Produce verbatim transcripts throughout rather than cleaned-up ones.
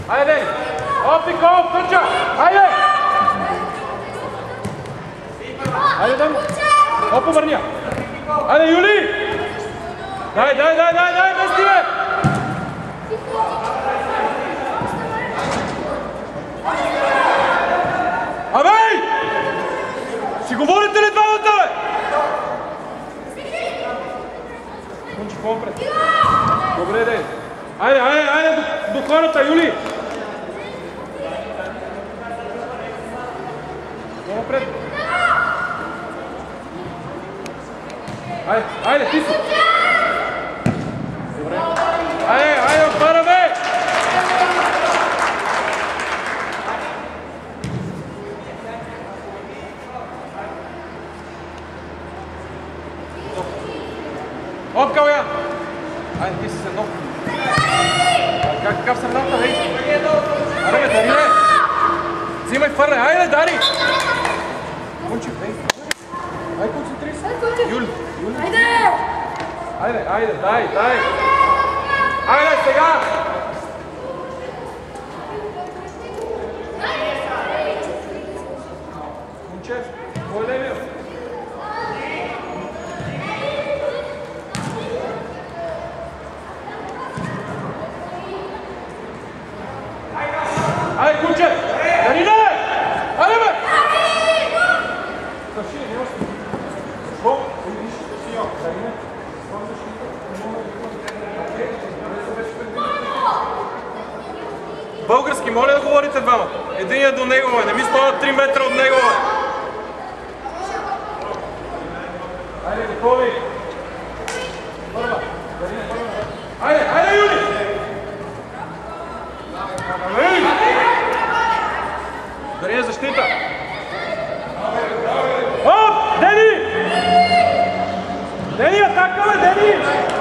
Айде! Оп, Никол, тъча! Айде! Айде, дай му! Оп, обърня! Айде, Юли! Дай, дай, дай, дай, дай, дай, стиме! Абей! Си говорите ли двамата, бе? Кончи, по-напред. Добре, дай. Айде, айде, айде до, до хората, Юли! По-напред. Айде, айде, ти си! Добре. Айде, айде, отвара, бе! Оп, Калян! Айде, ти си се нов. Как, какъв съм ната, бе? Аре, бе, Дарине! Взимай фърне, айде, Дари! Кончи, бе! Айде, концентри се! Юли! Юли! Айде! Айде, айде, дай, дай! Айде, сега! Кончев, кой да е бил? Айде, Кунче! Дарине! Айде, бе! Търши, не още. Защо? Дарине? Български, моля да говорите двама. Единият до него, бе. Не ми стоят три метра от него, бе. Айде, Николи! Първа! Дарине, първа! Айде, айде, Юли! Дарине, защита! Оп! Дени! Дени, атака, бе, Дени!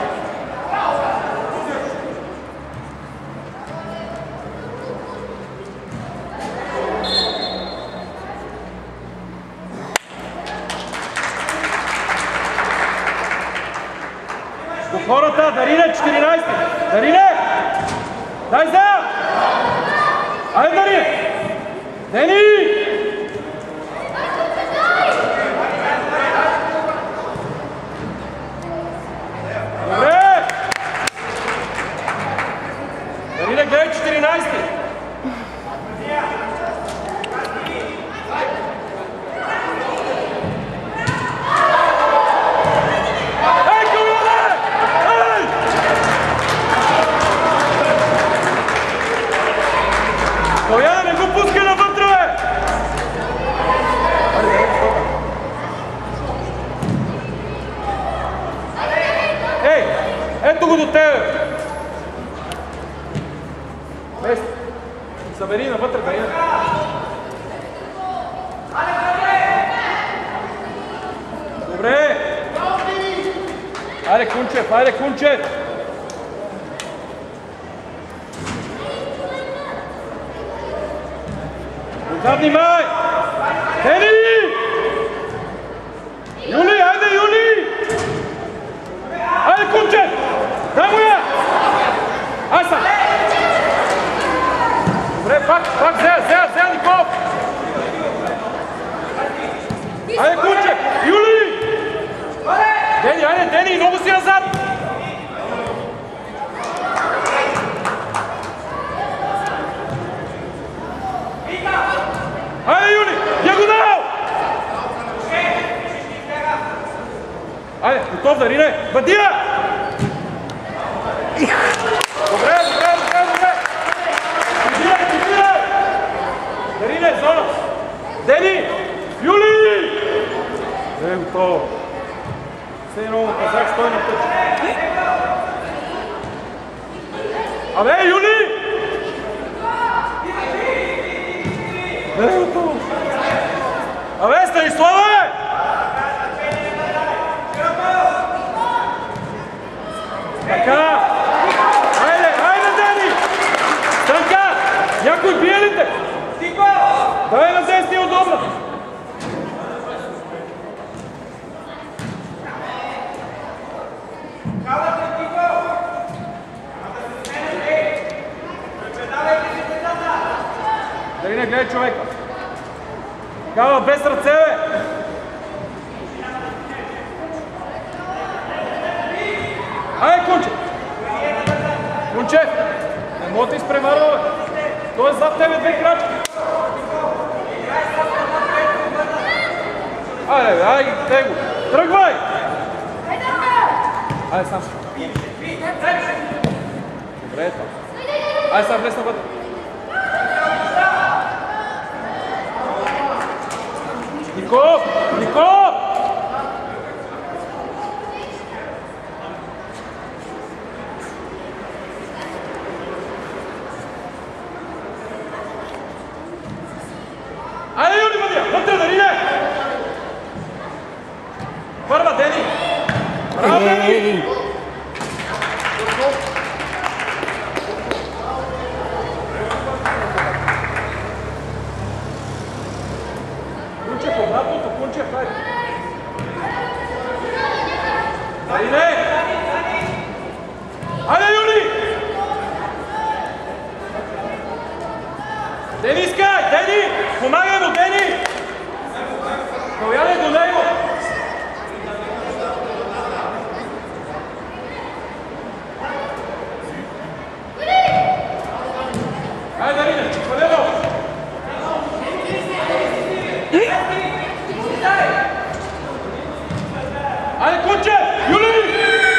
До хората! Дарине, четиринайсети! Дарине! Дай зея! Айде, Дарине! Дени! Добре! Дарине, гледай четиринайсети! Калян, не го пускай навътре, бе! Ей, ето го до тебе! Вести, събери навътре, Дарине. Добре! Айде, Кунчев, айде, Кунчев! Да, внимай! Дени! Юли, айде, Юли! Айде, Кунче! Дай му я! Ай са! Добре, пак, пак, зея, зея, зея, Никол! Айде, Кунче! Юли! Дени, айде, Дени, много си назад! Айде, Юли! Диагонал! Айде, готов, Дарине! Бадия! Добре, добре, добре, добре! Бадия, Бадия! Дарине, зона! Дени! Юли! Е, готово! Все едно му казах, стой на тъч. Абе, Юли! Не е готово! Абе, Станислава, бе! Така! Айде, айде, Дени! Станка! Някой бие ли те? Дай на десни удобно! Калата, Тико! Предавайте се Дарина, гледай човека. Гава, без ръце, бе! Айде, Кунчев! Кунчев! Не мога да изпреварва, бе! Той е зад тебе две крачки! Айде, бе, айде, него! Тръгвай! Айде, сам. Добре, това. Айде, сам, влез навътре. Николов! Николов! Айде, Юли, Мадия! Вътре, Дарине! Първа, Дени! Браво, Дени! Кунчев, обратното, Кунчев, айде! Дарине! Айде, Юли! Дени, искай! Дени! Помагай му, Дени! Каляне до него! Айде, Дарине, хвалено! Айде, Кунчев! Юли!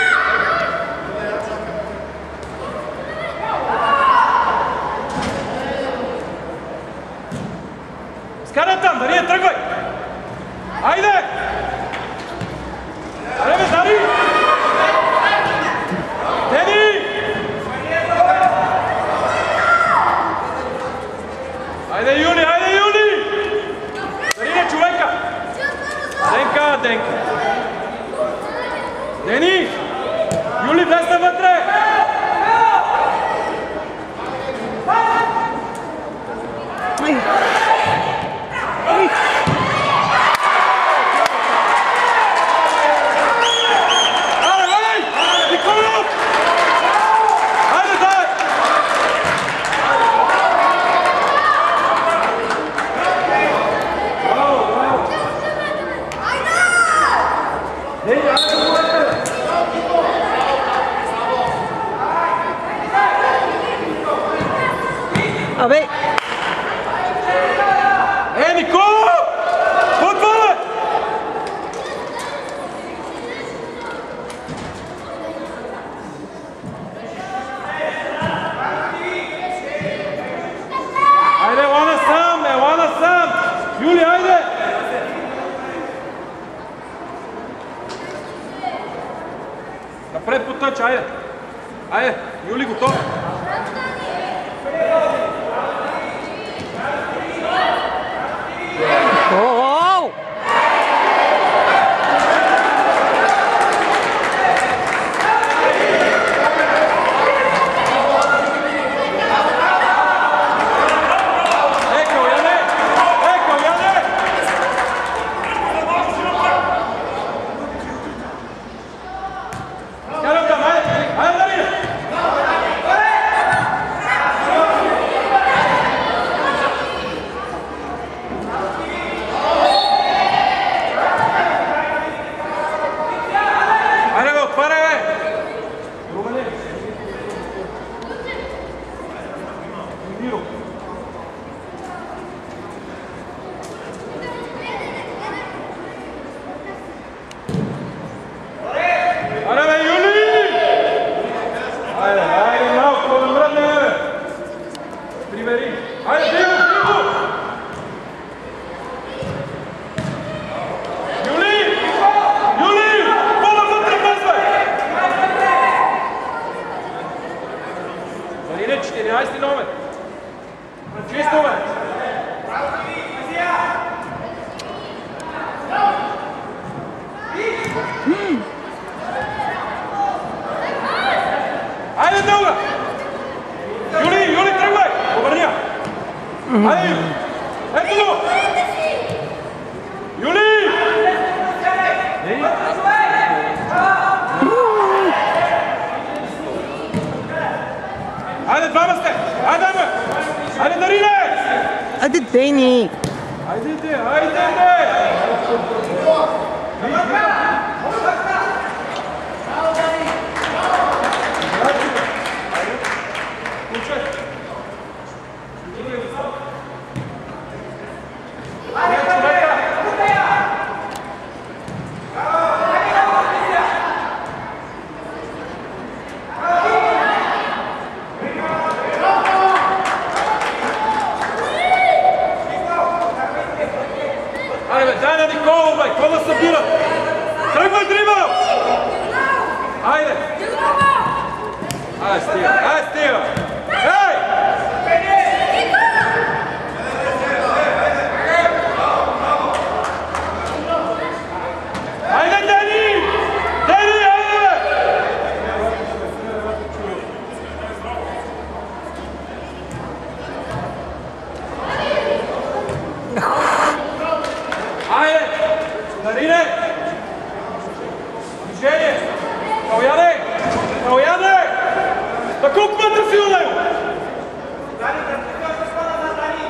Скарай там, Дарине, тръгвай! Айде! Време, Дари! Дени! Айде, Юли, айде, Юли! Дарине, човека! Денка, Денка! Дени! Юли, влез навътре! Абе! Е, Никола! Пътва! Айде, ела насам, ела насам! Юли, айде! Напред по тъч, айде! Айде, Юли, готов! Оу! Еко, Яне! Еко, Яне! Скарам там, айде! Айде, Дарине! Айде, бе, отваряй, бе! Румъни! Миро! Айде, бе, Юли! Айде, айде, малко, да мръдне, бе! Прибери! Айде, Диво, Диво! Юли! Юли! Пола вътре без, бе! Дарине, четиринайсети номер! Чисто, бе! Айде, дълга! Юли, Юли, тръгвай! Обърня! Айде, Юли! Ето го! Юли! Айде, двама сте! Айде, бе! Айде, Дарине! Ajde, Deni! Ajde, ide, ajde, ide! Дай на Никола, бе! Какво да събира? Тръгвай, Дрима! Айде! Айде, стига! Айде, стига! Ей! Айде, Дени! Дени, айде, бе! Айде! Дарине! Движение! Калуяне! Калуяне! Да колко метра си до него? Дани, да ти кажа спада на Дани!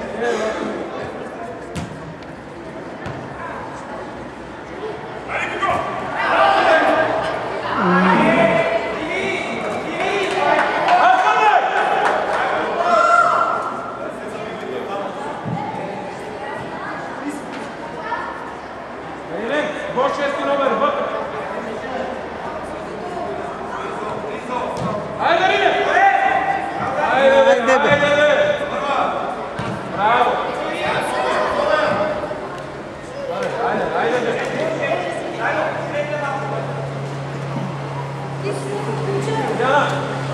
Дани, какво? Го шести номер, вътре! Айде, Рине! Айде, айде, айде! Браво! Айде, айде, айде! Яна!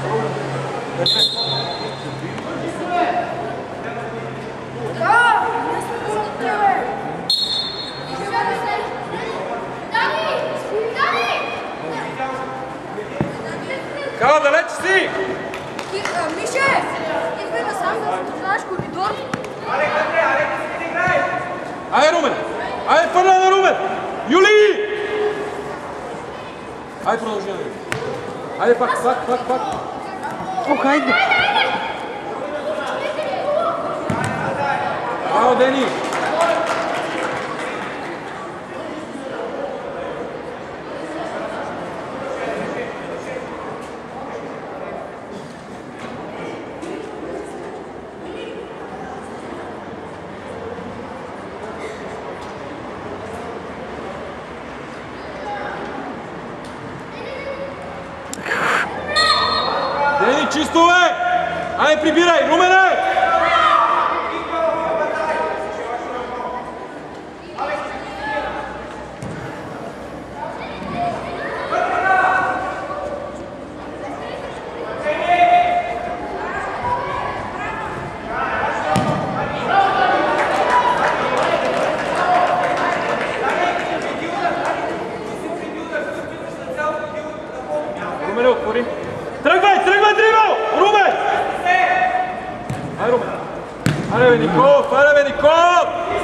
Кала, далеч си! Мише! Идвай насам да знаеш коридор. Аре, къде? Аре, да си играй! Айде, Румен! Айде, фърля на Румен! Юли! Айде, продължи на Юли. Айде, пак, пак, пак, пак. Ох, айде! Браво, Дени! Дени, чисто, бе! Айде, прибирай! Румене! Румене, отвори! Тръгвай, тръгвай, Дрима! Румен! Айде, Румен! Айде, бе, Николов! Айде, бе, Николов!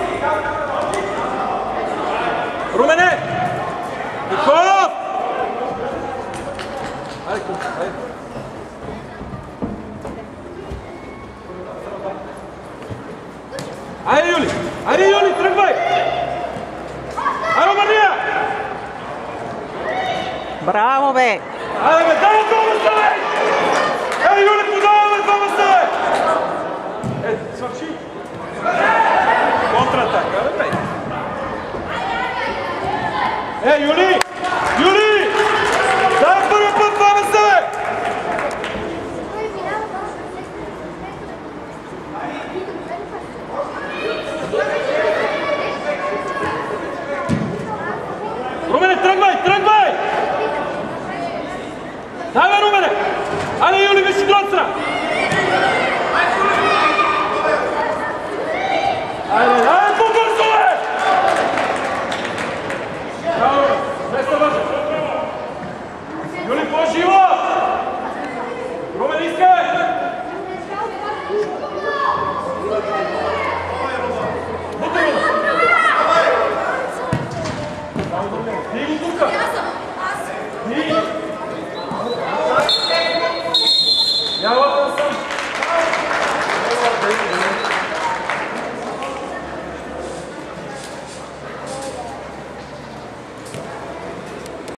Румене! Николов! Айде, куп, айде. Айде, Юли! Айде, Юли, тръгвай! Айде, Мария! Браво, бе! Айде, бе, дай от това стане! Ей, Юли, подаваме това стане! Е, свърши! Контратака, бе, бе! Е, Юли! Юли! Дай първи път това стане! Румене, тръгвай, тръгвай! Дай, бе, Румене! Айде, Юли, виж от другата страна!